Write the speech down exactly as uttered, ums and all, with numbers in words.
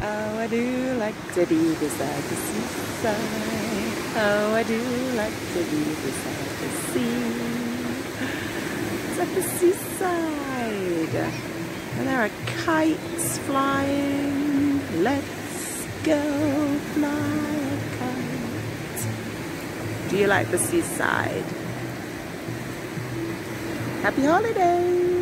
Oh, I do like to be beside the seaside. Oh, I do like to be beside the sea. It's at the seaside. And there are kites flying. Let's go fly a kite. Do you like the seaside? Happy holidays!